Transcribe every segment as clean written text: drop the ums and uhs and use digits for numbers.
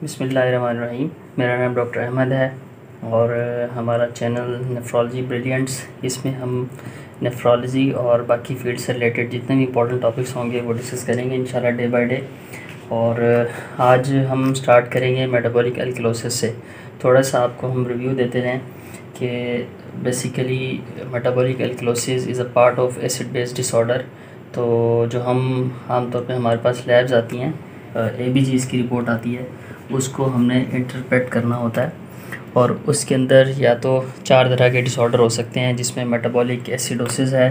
बिस्मिल्लाहिर्रहमानिर्रहीम। मेरा नाम डॉक्टर अहमद है और हमारा चैनल नेफ्रोलॉजी ब्रिलियंट्स, इसमें हम नेफ्रोलॉजी और बाकी फील्ड से रिलेटेड जितने भी इंपॉर्टेंट टॉपिक्स होंगे वो डिस्कस करेंगे इंशाल्लाह डे बाय डे। और आज हम स्टार्ट करेंगे मेटाबॉलिक एल्कलोसिस से। थोड़ा सा आपको हम रिव्यू देते हैं कि basically metabolic alkalosis is a part of acid based disorder. तो जो हम आमतौर पे हमारे पास लैब्स आती हैं, ABGs की रिपोर्ट आती है, उसको हमने इंटरप्रेट करना होता है और उसके अंदर या तो 4 तरह के डिसऑर्डर हो सकते हैं, जिसमें मेटाबॉलिक एसिडोसिस है,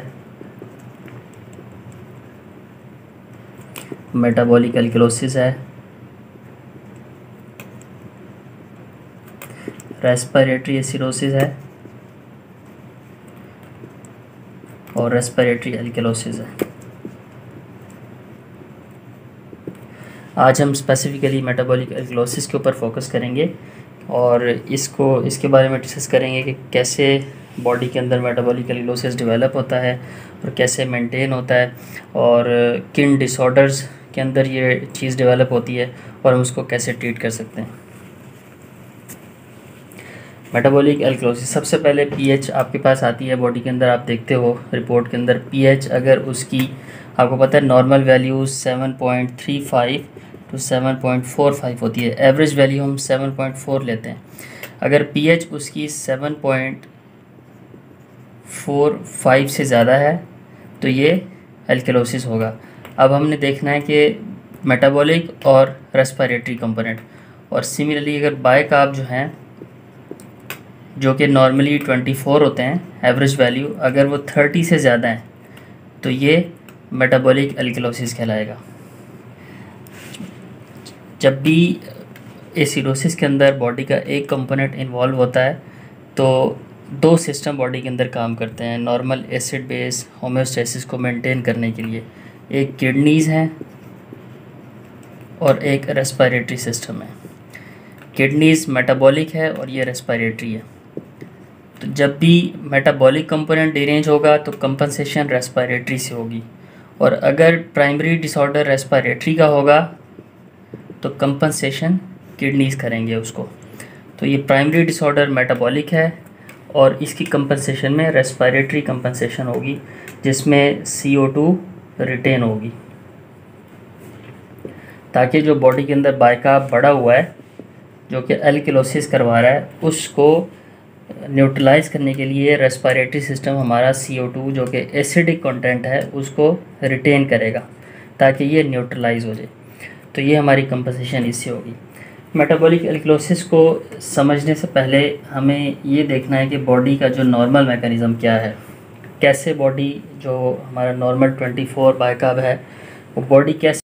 मेटाबॉलिक एल्कलोसिस है, रेस्पिरेटरी एसिडोसिस है और रेस्पिरेटरी एल्कलोसिस है। आज हम स्पेसिफ़िकली मेटाबॉलिक एल्कलोसिस के ऊपर फोकस करेंगे और इसके बारे में डिस्कस करेंगे कि कैसे बॉडी के अंदर मेटाबॉलिक एल्कलोसिस डेवलप होता है और कैसे मेंटेन होता है और किन डिसऑर्डर्स के अंदर ये चीज़ डेवलप होती है और हम उसको कैसे ट्रीट कर सकते हैं। मेटाबॉलिक एल्कलोसिस, सबसे पहले पीएच आपके पास आती है बॉडी के अंदर, आप देखते हो रिपोर्ट के अंदर पीएच अगर उसकी आपको पता है नॉर्मल वैल्यू 7.35 टू 7.45 होती है, एवरेज वैल्यू हम 7.4 लेते हैं। अगर पीएच उसकी 7.45 से ज़्यादा है तो ये एल्कलोसिस होगा। अब हमने देखना है कि मेटाबॉलिक और रेस्पिरेटरी कंपोनेंट, और सिमिलरली अगर बायकार्ब जो हैं जो कि नॉर्मली 24 होते हैं एवरेज वैल्यू, अगर वो 30 से ज़्यादा हैं तो ये मेटाबॉलिक एल्कलोसिस कहलाएगा। जब भी एसिडोसिस के अंदर बॉडी का एक कंपोनेंट इन्वॉल्व होता है तो 2 सिस्टम बॉडी के अंदर काम करते हैं नॉर्मल एसिड बेस होम्योस्टेसिस को मेंटेन करने के लिए। एक किडनीज़ हैं और एक रेस्पिरेटरी सिस्टम है। किडनीज़ मेटाबॉलिक है और ये रेस्पिरेटरी है। तो जब भी मेटाबॉलिक कंपोनेंट डिरेंज होगा तो कंपनसेशन रेस्पिरेटरी से होगी, और अगर प्राइमरी डिसऑर्डर रेस्पिरेटरी का होगा तो कंपनसेशन किडनीज़ करेंगे उसको। तो ये प्राइमरी डिसऑर्डर मेटाबॉलिक है और इसकी कंपनसेशन में रेस्पिरेटरी कंपनसेशन होगी, जिसमें CO2 रिटेन होगी, ताकि जो बॉडी के अंदर बायकार्ब बढ़ा हुआ है जो कि एल्कलोसिस करवा रहा है उसको न्यूट्रलाइज करने के लिए रेस्पिरेटरी सिस्टम हमारा CO2 जो कि एसिडिक कंटेंट है उसको रिटेन करेगा ताकि ये न्यूट्रलाइज हो जाए। तो ये हमारी कंपनसेशन इससे होगी। मेटाबॉलिक एल्कलोसिस को समझने से पहले हमें ये देखना है कि बॉडी का जो नॉर्मल मैकेनिज़्म क्या है, कैसे बॉडी जो हमारा नॉर्मल 24 बायकार्ब है वो बॉडी कैसे